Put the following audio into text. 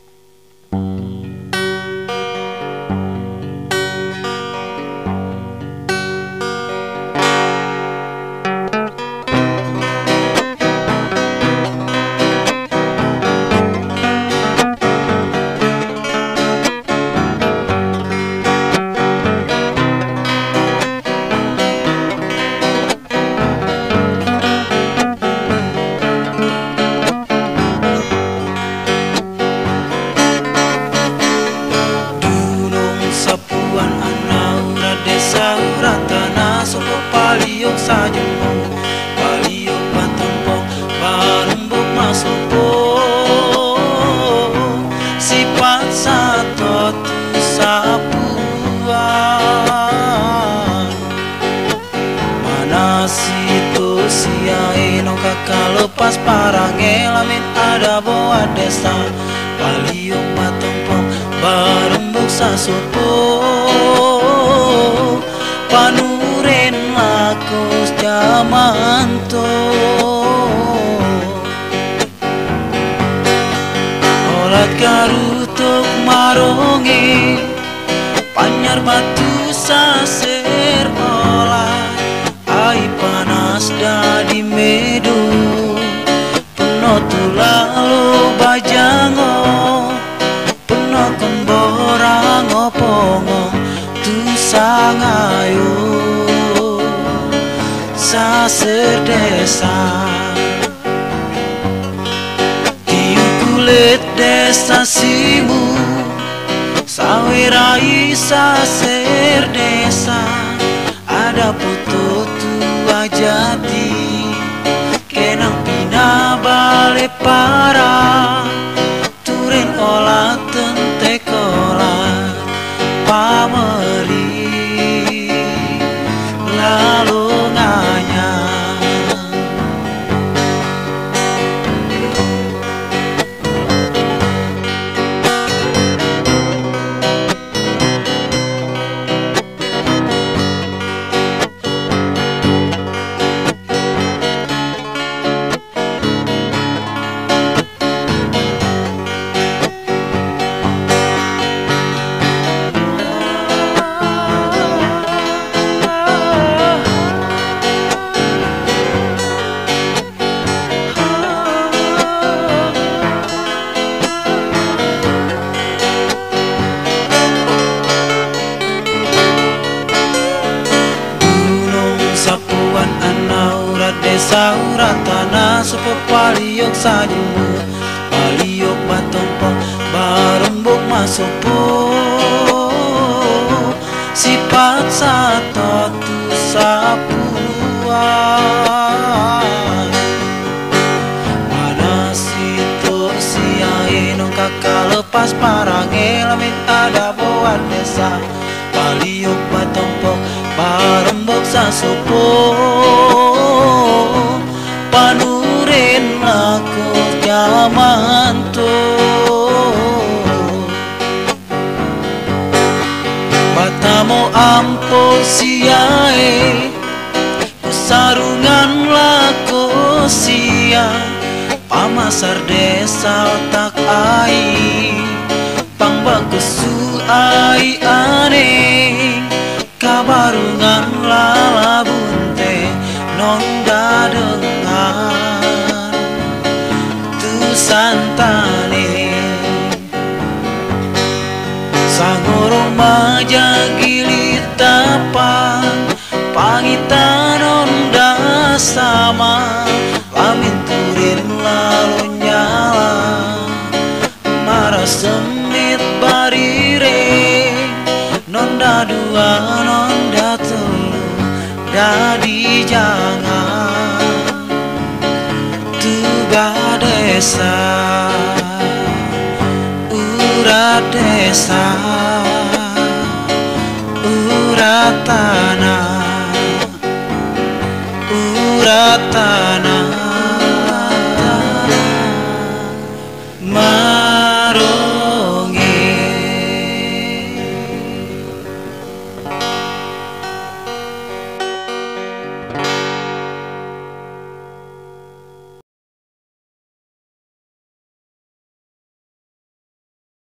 Paliyok sajumbo, paliyok batompo, barumbok masupo. Sifat satu tu sapuan. Mana situ siai no kakak lepas parange lamin ada bawa desa. Paliyok batompo, barumbok sasupo. Panuren lakos jamanto olat garutuk maronge panyar batu saser olah ai panas dadi medu penuh tulalo bajango penuh kemborang opongo tu sangayo saser desa tiu kulit desa simu sawerai saser desa ada foto tua jati kenang pina bale para turen olah tentekola pameri lalu nganya desa uratana sepo paliyok sajumbo paliyok batompo barumbok masupo sifat satu tu sapuan mana situ siai nong kakak lepas parange lamin ada bawa desa paliyok batompo barumbok sasupo panuren lakos jamanto batamo ampo siae sarungan lakos sia pamasar desa otak ai pang bagesu ai aneh kabarungan lalabunte non dadengan tu santane sangorong majagilit tapan pangitan onda sama lamin turin lalu nyala marah semit barire nonda dua nonda telu dadi jangan tuga desa urat desa urata